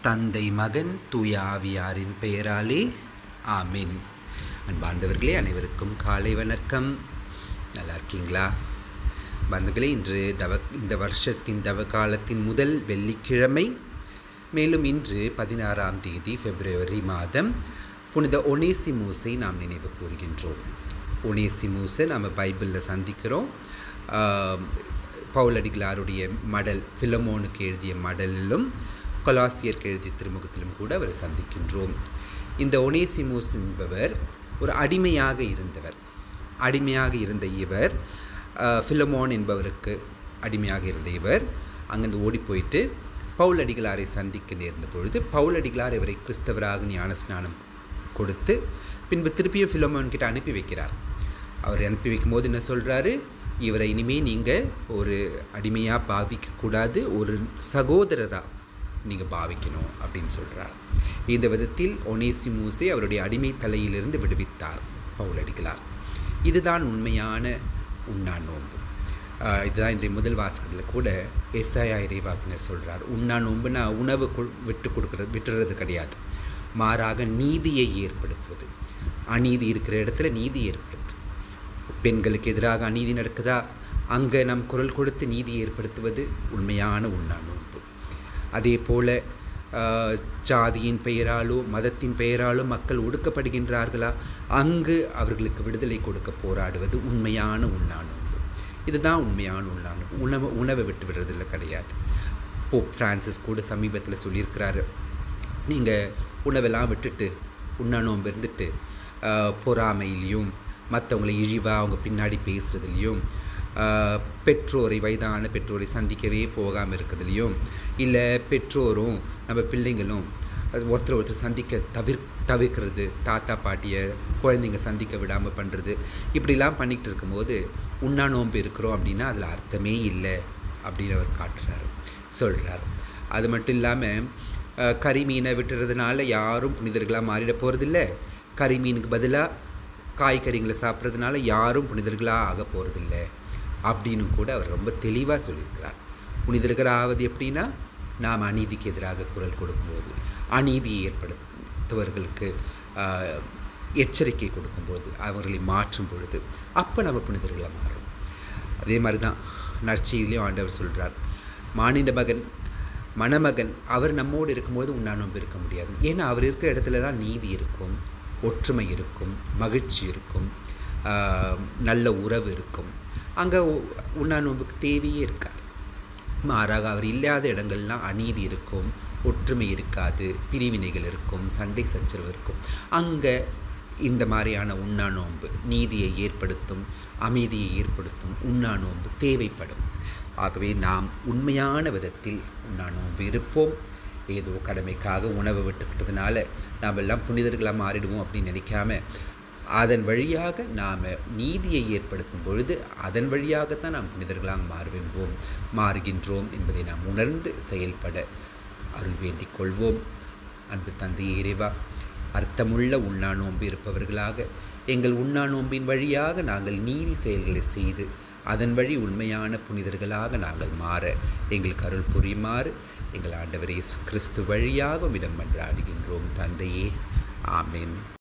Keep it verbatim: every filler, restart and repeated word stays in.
தந்தை மகன் தூய ஆவியாரின் பெயராலே ஆமீன். அன்பார்ந்தவர்களே, அனைவருக்கும் காலை வணக்கம். நல்லா இருக்கீங்களா? பந்துகளே, இன்று தவ இந்த வருஷத்தின் தவ காலத்தின் முதல் வெள்ளிக்கிழமை. மேலும் இன்று பதினாறாம் தேதி பிப்ரவரி மாதம் புனித ஒனேசிமூஸை நாம் நினைவு கூறுகின்றோம். ஒனேசிமூஸை நாம் பைபிளில் சந்திக்கிறோம். பவுலடிகளாருடைய மடல், பிலமோனுக்கு எழுதிய மடலிலும் கொலாசியருக்கு எழுதிய திருமுகத்திலும் கூட அவரை சந்திக்கின்றோம். இந்த ஒனேசிமூஸ் என்பவர் ஒரு அடிமையாக இருந்தவர். அடிமையாக இருந்த இவர், பிலமோன் என்பவருக்கு அடிமையாக இருந்த இவர் அங்கிருந்து ஓடி போயிட்டு பவுலடிகளாரை சந்திக்க நேர்ந்த பொழுது பவுலடிகளார் இவரை கிறிஸ்தவராக ஞானஸ்நானம் கொடுத்து பின்பு திருப்பியும் பிலமோன் கிட்ட அனுப்பி வைக்கிறார். அவர் அனுப்பி வைக்கும்போது என்ன சொல்கிறாரு? இவரை இனிமேல் நீங்கள் ஒரு அடிமையாக பாவிக்கக்கூடாது, ஒரு சகோதரராக நீங்கள் பாவிக்கணும் அப்படின்னு சொல்கிறார். இந்த விதத்தில் ஒனேசிமூஸை அவருடைய அடிமை தலையிலிருந்து விடுவித்தார் பவுலடிகளார். இதுதான் உண்மையான உண்ணா நோன்பு. இதுதான் இன்றைய முதல் வாசகத்தில் கூட எஸ்ஐயா இறைவாக்கினர் சொல்கிறார். உண்ணா நோன்புனா உணவு விட்டு கொடுக்கறது விட்டுறது கிடையாது, மாறாக நீதியை ஏற்படுத்துவது. அநீதி இருக்கிற இடத்துல நீதி ஏற்படுத்து. பெண்களுக்கு எதிராக அநீதி நடக்குதா, அங்கே நம் குரல் கொடுத்து நீதி ஏற்படுத்துவது உண்மையான உண்ணா நோன்பு. அதே போல் ஜாதியின் பெயராலோ மதத்தின் பெயராலோ மக்கள் ஒடுக்கப்படுகின்றார்களா, அங்கு அவர்களுக்கு விடுதலை கொடுக்க போராடுவது உண்மையான உண்ணா நோன்பு. இதுதான் உண்மையான உண்ணா நோன்பு. உணவு உணவை விட்டு விடுறதில்ல கிடையாது. போப் பிரான்சிஸ் கூட சமீபத்தில் சொல்லியிருக்கிறாரு, நீங்கள் உணவெல்லாம் விட்டுட்டு உண்ணா நோன்பு இருந்துட்டு பொறாமையிலையும் மற்றவங்களை இழிவாக அவங்க பின்னாடி பேசுகிறதுலையும் பெற்றோரை வயதான பெற்றோரை சந்திக்கவே போகாமல் இருக்கிறதுலையும், இல்லை பெற்றோரும் நம்ம பிள்ளைங்களும் ஒருத்தர் ஒருத்தர் சந்திக்க தவிர் தவிர்க்கிறது தாத்தா பாட்டியை குழந்தைங்க சந்திக்க விடாமல் பண்ணுறது, இப்படிலாம் பண்ணிக்கிட்டு இருக்கும்போது உண்ணா நோன்பு இருக்கிறோம் அப்படின்னா அதில் அர்த்தமே இல்லை அப்படின்னு அவர் காட்டுறாரு, சொல்கிறார். அது மட்டும் இல்லாமல் கறி மீனை விட்டுறதுனால யாரும் புனிதர்களாக மாறிட போகிறதில்ல, கறி மீனுக்கு பதிலாக காய்கறிகளை சாப்பிட்றதுனால யாரும் புனிதர்களாக ஆக போகிறதில்ல அப்படின்னு கூட அவர் ரொம்ப தெளிவாக சொல்லியிருக்கிறார். புனிதர்கள் ஆவது எப்படின்னா, நாம் அநீதிக்கு எதிராக குரல் கொடுக்கும்போது, அநீதியை ஏற்படுத்துவர்களுக்கு எச்சரிக்கை கொடுக்கும்போது, அவர்களை மாற்றும் பொழுது, அப்போ நம்ம புனிதர்களாக மாறும். அதே மாதிரி தான் நற்செய்தியிலையும் ஆண்டவர் சொல்கிறார், மானிட மகன் மணமகன் அவர் நம்மோடு இருக்கும்போது உண்ணா நோன்பு இருக்க முடியாது. ஏன்னா அவர் இருக்கிற இடத்துலலாம் நீதி இருக்கும், ஒற்றுமை இருக்கும், மகிழ்ச்சி இருக்கும், நல்ல உறவு இருக்கும். அங்கே உண்ணா நோன்புக்கு தேவையே இருக்காது. மாறாக அவர் இல்லாத இடங்கள்லாம் அநீதி இருக்கும், ஒற்றுமை இருக்காது, பிரிவினைகள் இருக்கும், சண்டை சச்சரவு இருக்கும். அங்கே இந்த மாதிரியான உண்ணா நோன்பு நீதியை ஏற்படுத்தும், அமைதியை ஏற்படுத்தும் உண்ணா நோன்பு தேவைப்படும். ஆகவே நாம் உண்மையான விதத்தில் உண்ணா நோன்பு இருப்போம். ஏதோ கடமைக்காக உணவை விட்டுக்கிட்டதுனால நாம் எல்லாம் புனிதர்களாக மாறிடுவோம் அப்படின்னு நினைக்காம, அதன் வழியாக நாம் நீதியை ஏற்படுத்தும் பொழுது அதன் வழியாகத்தான் நாம் புனிதர்களாக மாறுவோம் மாறுகின்றோம் என்பதை நாம் உணர்ந்து செயல்பட அருள் வேண்டிக் கொள்வோம். அன்பு தந்தையே இறைவா, அர்த்தமுள்ள உண்ணா நோன்பு இருப்பவர்களாக எங்கள் உண்ணா நோன்பின் வழியாக நாங்கள் நீதி செயல்களை செய்து அதன் வழி உண்மையான புனிதர்களாக நாங்கள் மாற எங்களுக்கு அருள் புரியுமாறு எங்கள் ஆண்டவர் இயேசு கிறிஸ்து வழியாக இடம் மன்றாடுகின்றோம் தந்தையே. ஆமென்.